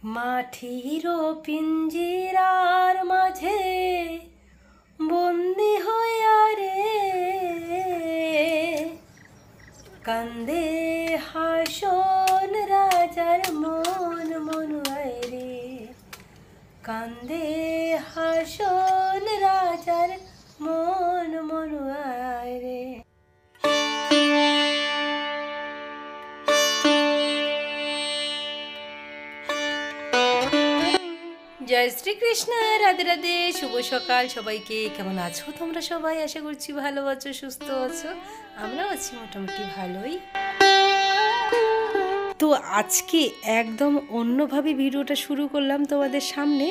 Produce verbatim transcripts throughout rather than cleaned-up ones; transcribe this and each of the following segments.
মাটির পিঞ্জিরার মাঝে বন্দি হইয়া রে কান্দে হাসন রাজার মন মনুয়ায় রে কান্দে হাসন রাজার মন মনুয়ায় রে। জয় শ্রীকৃষ্ণ, রাধে রাধে, শুভ সকাল সবাইকে। কেমন আছো তোমরা সবাই? আশা করছি ভালো আছো, সুস্থ আছো। আমরাও আছি মোটামুটি ভালোই। তো আজকে একদম অন্যভাবে ভিডিওটা শুরু করলাম তোমাদের সামনে।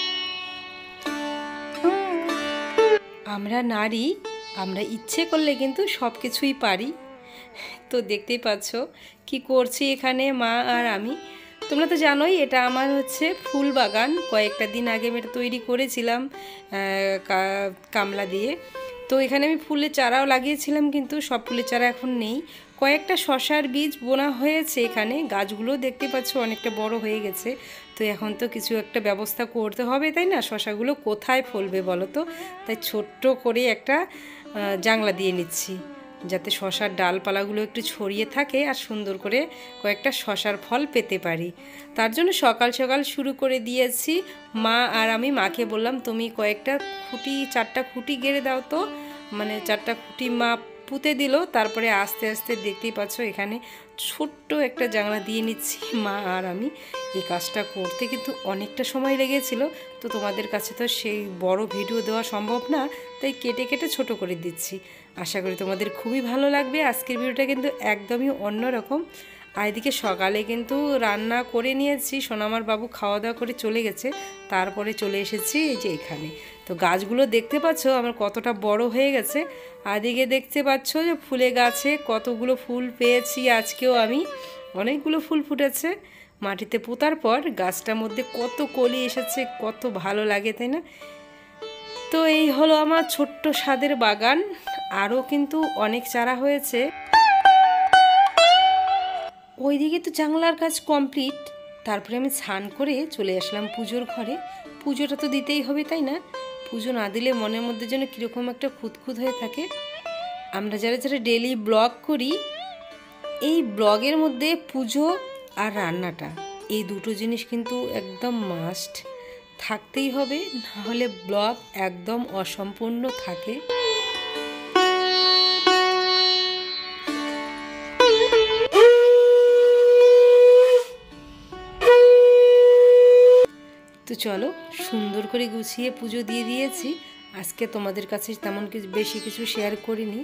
আমরা নারী, আমরা ইচ্ছে করলে কিন্তু সব কিছুই পারি। তো দেখতেই পাচ্ছ কি করছি এখানে মা আর আমি। তোমরা তো জানোই এটা আমার হচ্ছে ফুল বাগান। কয়েকটা দিন আগে আমি এটা তৈরি করেছিলাম কামলা দিয়ে। তো এখানে আমি ফুলের চারাও লাগিয়েছিলাম, কিন্তু সব ফুলের চারা এখন নেই। কয়েকটা শশার বীজ বোনা হয়েছে এখানে। গাছগুলো দেখতে পাচ্ছ অনেকটা বড় হয়ে গেছে। তো এখন তো কিছু একটা ব্যবস্থা করতে হবে, তাই না? শশাগুলো কোথায় ফলবে বলো তো? তাই ছোট্ট করে একটা জাংলা দিয়ে নিচ্ছি, যাতে শশার ডালপালাগুলো একটু ছড়িয়ে থাকে আর সুন্দর করে কয়েকটা শশার ফল পেতে পারি। তার জন্য সকাল সকাল শুরু করে দিয়েছি। মা আর আমি, মাকে বললাম তুমি কয়েকটা খুঁটি, চারটা খুঁটি গেড়ে দাও তো। মানে চারটা খুঁটি মা পুঁতে দিল। তারপরে আস্তে আস্তে দেখতেই পাচ্ছ এখানে ছোট্ট একটা জানলা দিয়ে নিচ্ছি মা আর আমি। এই কাজটা করতে কিন্তু অনেকটা সময় লেগেছিল। তো তোমাদের কাছে তো সেই বড় ভিডিও দেওয়া সম্ভব না, তাই কেটে কেটে ছোট করে দিচ্ছি। আশা করি তোমাদের খুবই ভালো লাগবে। আজকের ভিডিওটা কিন্তু একদমই অন্যরকম। আর এদিকে সকালে কিন্তু রান্না করে নিয়েছি, সোনামার বাবু খাওয়া দাওয়া করে চলে গেছে। তারপরে চলে এসেছি এই যে এখানে। তো গাছগুলো দেখতে পাচ্ছ আমার কতটা বড় হয়ে গেছে। আর এদিকে দেখতে পাচ্ছ যে ফুলে গাছে কতগুলো ফুল পেয়েছি আজকেও আমি। অনেকগুলো ফুল ফুটেছে। মাটিতে পোতার পর গাছটার মধ্যে কত কলি এসেছে, কত ভালো লাগে, তাই না? তো এই হলো আমার ছোট্ট স্বাদের বাগান। আরও কিন্তু অনেক চারা হয়েছে। ওইদিকে তো জানলার কাজ কমপ্লিট। তারপরে আমি স্নান করে চলে আসলাম পুজোর ঘরে। পুজোটা তো দিতেই হবে, তাই না? পুজো না দিলে মনের মধ্যে যেন কীরকম একটা খুঁতখুত হয়ে থাকে। আমরা যারা যারা ডেলি ব্লগ করি, এই ব্লগের মধ্যে পুজো আর রান্নাটা, এই দুটো জিনিস কিন্তু একদম মাস্ট থাকতেই হবে, নাহলে ব্লগ একদম অসম্পূর্ণ থাকে। তো চলো, সুন্দর করে গুছিয়ে পুজো দিয়ে দিয়েছি। আজকে তোমাদের কাছে তেমন কিছু বেশি কিছু শেয়ার করিনি।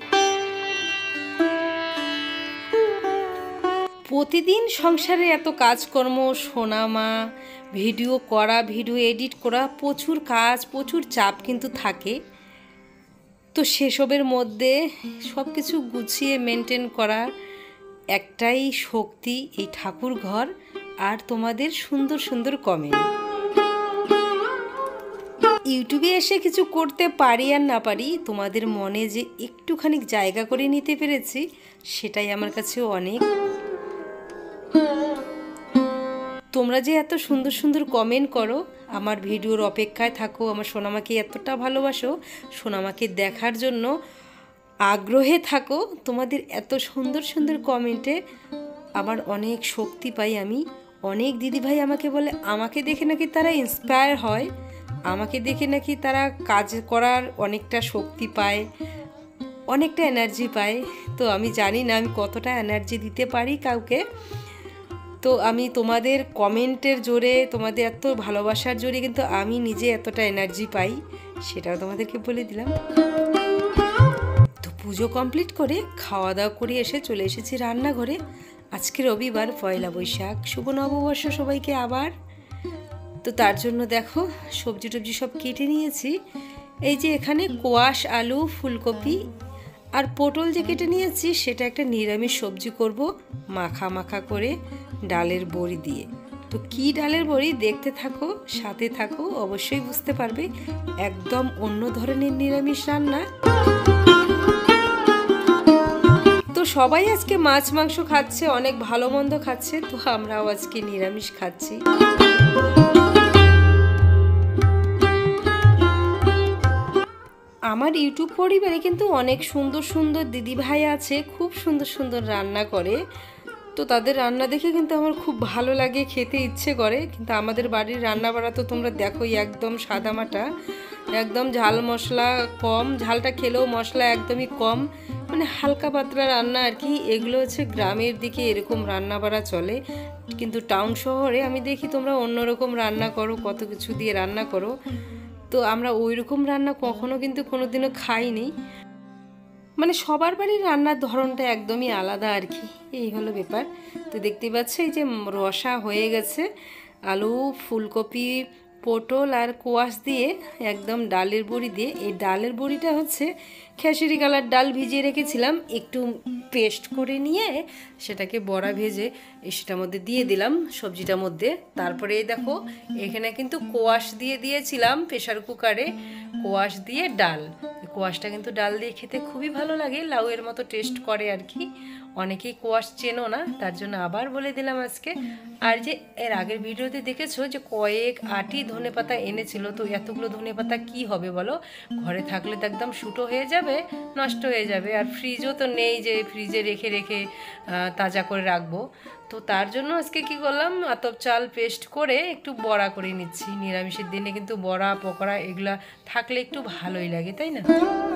প্রতিদিন সংসারে এত কাজকর্ম, সোনামা, ভিডিও করা, ভিডিও এডিট করা, প্রচুর কাজ, প্রচুর চাপ কিন্তু থাকে। তো সেসবের মধ্যে সব কিছু গুছিয়ে মেনটেন করার একটাই শক্তি, এই ঠাকুর ঘর আর তোমাদের সুন্দর সুন্দর কমেন্ট। ইউটিউবে এসে কিছু করতে পারি আর না পারি, তোমাদের মনে যে একটুখানি জায়গা করে নিতে পেরেছি, সেটাই আমার কাছে অনেক। তোমরা যে এত সুন্দর সুন্দর কমেন্ট করো, আমার ভিডিওর অপেক্ষায় থাকো, আমার সোনামাকে এতটা ভালোবাসো, সোনামাকে দেখার জন্য আগ্রহে থাকো, তোমাদের এত সুন্দর সুন্দর কমেন্টে আমার অনেক শক্তি পাই আমি। অনেক দিদিভাই আমাকে বলে আমাকে দেখে নাকি তারা ইন্সপায়ার হয়, আমাকে দেখে নাকি তারা কাজ করার অনেকটা শক্তি পায়, অনেকটা এনার্জি পায়। তো আমি জানি না আমি কতটা এনার্জি দিতে পারি কাউকে। তো আমি তোমাদের কমেন্টের জোরে, তোমাদের এত ভালোবাসার জোরে কিন্তু আমি নিজে এতটা এনার্জি পাই, সেটাও তোমাদেরকে বলে দিলাম। তো পুজো কমপ্লিট করে খাওয়া দাওয়া করে এসে চলে এসেছি রান্নাঘরে। আজকে রবিবার, পয়লা বৈশাখ, শুভ নববর্ষ সবাইকে আবার। তো তার জন্য দেখো সবজি টবজি সব কেটে নিয়েছি। এই যে এখানে কোয়াশ আলু, ফুলকপি আর পটল যে কেটে নিয়েছি, সেটা একটা নিরামিষ সবজি করব মাখা মাখা করে ডালের বড়ি দিয়ে। তো কি ডালের বড়ি, দেখতে থাকো, সাথে থাকো, অবশ্যই বুঝতে পারবে। একদম অন্য ধরনের নিরামিষ রান্না। তো সবাই আজকে মাছ মাংস খাচ্ছে, অনেক ভালো মন্দ খাচ্ছে, তো আমরাও আজকে নিরামিষ খাচ্ছি। আমার ইউটিউব পরিবারে কিন্তু অনেক সুন্দর সুন্দর দিদিভাই আছে, খুব সুন্দর সুন্দর রান্না করে। তো তাদের রান্না দেখে কিন্তু আমার খুব ভালো লাগে, খেতে ইচ্ছে করে। কিন্তু আমাদের বাড়ির রান্না বাড়া তো তোমরা দেখোই, একদম সাদামাটা, একদম ঝাল মশলা কম, ঝালটা খেলেও মশলা একদমই কম, মানে হালকা পাতলা রান্না আর কি। এগুলো হচ্ছে গ্রামের দিকে এরকম রান্না বাড়া চলে, কিন্তু টাউন শহরে আমি দেখি তোমরা অন্যরকম রান্না করো, কত কিছু দিয়ে রান্না করো। তো আমরা ওই রকম রান্না কখনো কিন্তু কোনোদিনও খাইনি, মানে সবার বাড়ির রান্নার ধরনটা একদমই আলাদা আর কি, এই হলো ব্যাপার। তো দেখতেই পাচ্ছ এই যে রসা হয়ে গেছে, আলু, ফুলকপি, পটল আর কোয়াশ দিয়ে একদম ডালের বড়ি দিয়ে। এই ডালের বড়িটা হচ্ছে খেসারি কালার ডাল ভিজিয়ে রেখেছিলাম, একটু পেস্ট করে নিয়ে সেটাকে বড়া ভেজে সেটার মধ্যে দিয়ে দিলাম সবজিটার মধ্যে। তারপরে দেখো এখানে কিন্তু কোয়াশ দিয়ে দিয়েছিলাম প্রেশার কুকারে, কোয়াশ দিয়ে ডাল। কোয়াশটা কিন্তু ডাল দিয়ে খেতে খুবই ভালো লাগে, লাউয়ের মতো টেস্ট করে আর কি। অনেকেই কোয়াশ চেনো না, তার জন্য আবার বলে দিলাম আজকে। আর যে এর আগের ভিডিওতে দেখেছো যে কয়েক আটি ধনেপাতা এনেছিল, তো এতগুলো ধনেপাতা কি হবে বলো, ঘরে থাকলে তো একদম শুটো হয়ে যাবে, নষ্ট হয়ে যাবে। আর ফ্রিজও তো নেই যে ফ্রিজে রেখে রেখে তাজা করে রাখবো। তো তার জন্য আজকে কি করলাম, আতপ চাল পেস্ট করে একটু বড়া করে নিচ্ছি। নিরামিষের দিনে কিন্তু বড়া পকোড়া এগুলা থাকলে একটু ভালোই লাগে, তাই না?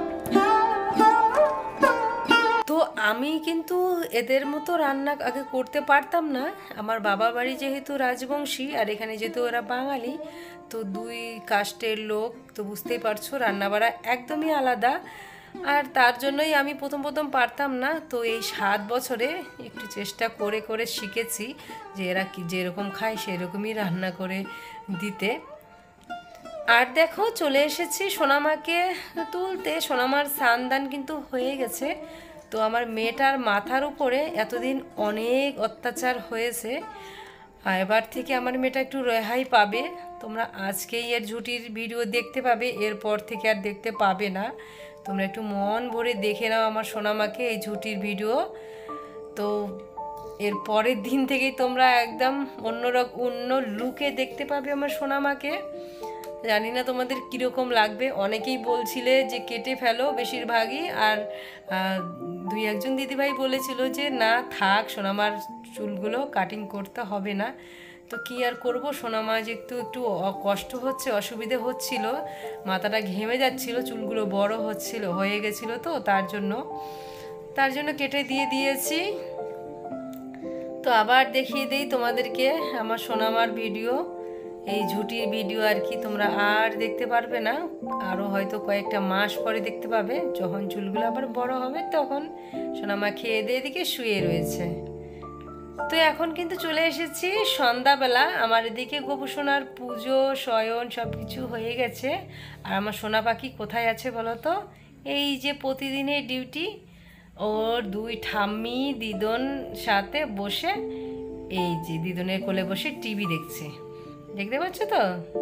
তো আমি কিন্তু এদের মতো রান্না আগে করতে পারতাম না। আমার বাবা বাড়ি যেহেতু রাজবংশী আর এখানে যেহেতু ওরা বাঙালি, তো দুই কাস্টের লোক, তো বুঝতেই পারছো রান্নাবাড়া একদমই আলাদা। আর তার জন্যই আমি প্রথম প্রথম পারতাম না। তো এই সাত বছরে একটু চেষ্টা করে করে শিখেছি যে এরা কি যেরকম খায় সেরকমই রান্না করে দিতে। আর দেখো চলে এসেছি সোনামাকে তুলতে। সোনামার স্নান কিন্তু হয়ে গেছে। তো আমার মেয়েটার মাথার উপরে এতদিন অনেক অত্যাচার হয়েছে, এবার থেকে আমার মেয়েটা একটু রেহাই পাবে। তোমরা আজকেই এর ঝুটির ভিডিও দেখতে পাবে, এরপর থেকে আর দেখতে পাবে না। তোমরা একটু মন ভরে দেখে নাও আমার সোনামাকে এই ঝুটির ভিডিও। তো এর পরের দিন থেকেই তোমরা একদম অন্যরকম অন্য লুকে দেখতে পাবে আমার সোনামাকে। জানি না তোমাদের কীরকম লাগবে, অনেকেই বলছিলে যে কেটে ফেলো বেশিরভাগই, আর দুই একজন দিদিভাই বলেছিল যে না থাক সোনামার চুলগুলো কাটিং করতে হবে না। তো কি আর করব, সোনামা যে একটু একটু কষ্ট হচ্ছে, অসুবিধে হচ্ছিল, মাথাটা ঘেমে যাচ্ছিল, চুলগুলো বড় হচ্ছিল হয়ে গেছিলো, তো তার জন্য তার জন্য কেটে দিয়ে দিয়েছি। তো আবার দেখিয়ে দিই তোমাদেরকে আমার সোনামার ভিডিও, এই ঝুটির ভিডিও আর কি। তোমরা আর দেখতে পারবে না, আরও হয়তো কয়েকটা মাস পরে দেখতে পাবে, যখন চুলগুলো আবার বড় হবে তখন। সোনামা খেয়ে দিয়ে এদিকে শুয়ে রয়েছে। তো এখন কিন্তু চলে এসেছি সন্ধ্যাবেলা। আমার এদিকে গোপুসোনার পুজো শয়ন সব কিছু হয়ে গেছে। আর আমার সোনা পাখি কোথায় আছে বলো তো, এই যে প্রতিদিনের ডিউটি, ওর দুই ঠাম্মি দিদন সাথে বসে, এই যে দিদনের কোলে বসে টিভি দেখছে, দেখতে পাচ্ছ তো।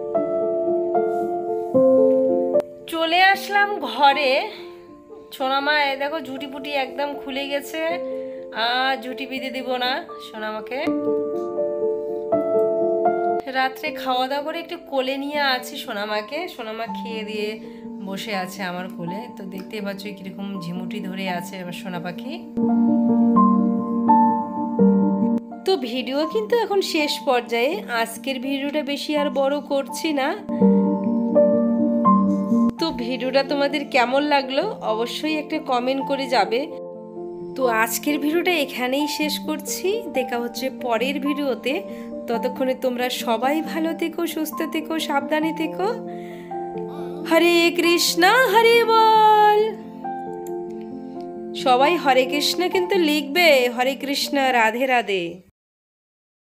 চলে আসলাম ঘরে। সোনামা দেখো ঝুটি পুটি একদম খুলে গেছে, আর ঝুটি বিঁধে দিব না সোনামাকে। রাত্রে খাওয়া দাওয়া করে একটু কোলে নিয়ে আছি সোনামাকে। সোনামা খেয়ে দিয়ে বসে আছে আমার কোলে। তো দেখতেই পাচ্ছ কিরকম ঝিমুটি ধরে আছে আমার সোনা পাখি। তো ভিডিও কিন্তু এখন শেষ পর্যায়ে। আজকের ভিডিওটা বেশি আর বড় করছি না। তো ভিডিওটা তোমাদের কেমন লাগলো অবশ্যই একটা কমেন্ট করে যাবে। তো আজকের ভিডিওটা এখানেই শেষ করছি, দেখা হচ্ছে পরের ভিডিওতে। ততক্ষণে তোমরা সবাই ভালো থেকো, সুস্থ থেকো, সাবধানে থেকো। হরে কৃষ্ণ হরে বল। সবাই হরে কৃষ্ণ কিন্তু লিখবে, হরে কৃষ্ণ রাধে রাধে।